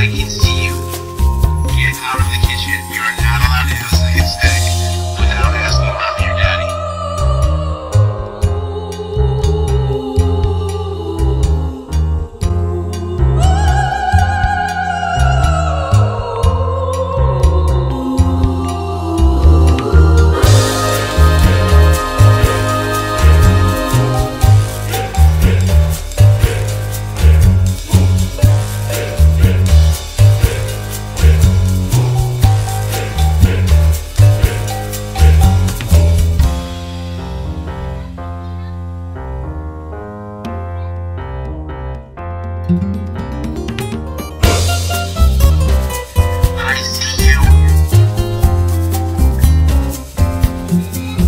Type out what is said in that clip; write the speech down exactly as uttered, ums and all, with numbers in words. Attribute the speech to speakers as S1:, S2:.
S1: I can see you. Get out of the kitchen. You are not allowed to have a second stick without asking mommy or daddy. I see you.